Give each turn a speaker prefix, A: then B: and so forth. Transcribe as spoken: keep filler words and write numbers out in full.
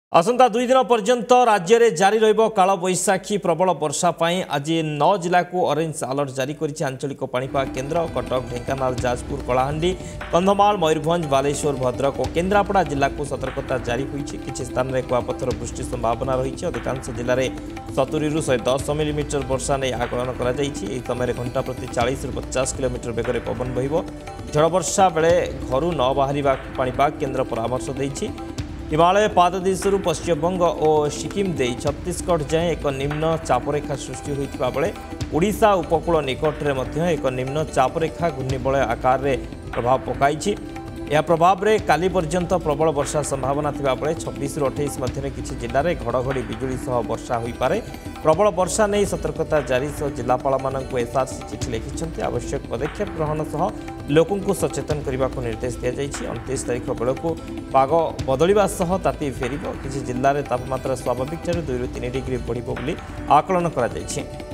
A: आसंता दुई दिन पर्यंत राज्य में जारी रहिबो काल बैशाखी प्रबल वर्षा पाई आज नौ जिला को ऑरेंज अलर्ट जारी करिछि आंचलिक पाणीपाग केन्द्र। कटक, ढेंकानाल, जाजपुर, कलाहांडी, कंधमाल, मयूरभंज, बालेश्वर, भद्रक और केन्द्रापड़ा जिला को सतर्कता जारी होइछि। किछि स्थान में कुआपथर वृष्टि संभावना रही। अधिकांश जिले में सतुरी रु शहे दस मिलीमीटर वर्षा नहीं आकलन कर समय घंटा प्रति चालीस रु पचास किलोमीटर बेगर पवन बहिबो। झड़ वर्षा बेले घर न बाहर पाणीपाग केन्द्र परामर्श देइछि। हिमालय पाददेशरू पश्चिमबंग और सिक्किम दे छत्तीसगढ़ जाए एक निम्न चापरेखा सृष्टि होता बेले ओडिशा उपकूल निकटरे मध्य एक निम्न चापरेखा घूर्णिबलय आकार में प्रभाव पकाई। यह प्रभाव में काली पर्यंत प्रबल वर्षा संभावना थिबा बेले छब्बीस रु अट्ठाईस मध्य किछि जिले में घड़घड़ी बिजुली सह वर्षा हो पारे। प्रबल वर्षा नहीं सतर्कता जारी सह जिलापाल मानक एसआरसी चिठी लिखिं। आवश्यक पदक्षेप ग्रहण सह लोकों को सचेतन करने को निर्देश दी। उनतीस तारीख बेलू पाग बदलवा सह ताती फेर। किसी जिले में तापमात्रा स्वाभाविक दुई रु तीन डिग्री बढ़ आकलन कर।